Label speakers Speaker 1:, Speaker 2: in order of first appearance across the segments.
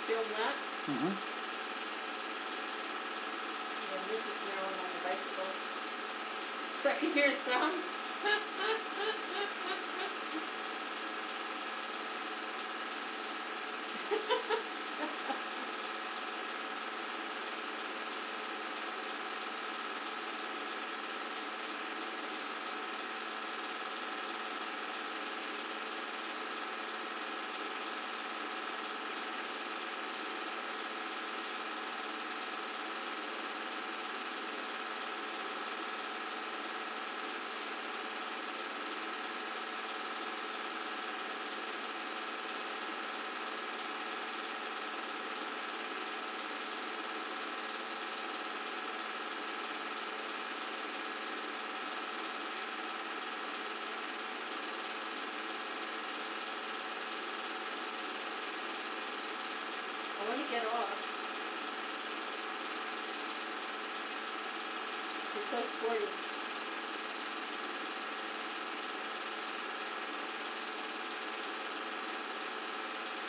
Speaker 1: film that.
Speaker 2: Mm-hmm.
Speaker 1: And this is Marilyn on the bicycle. Sucking your thumb. I want to get off. She's so sporty.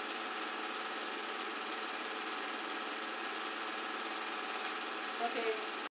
Speaker 1: Okay.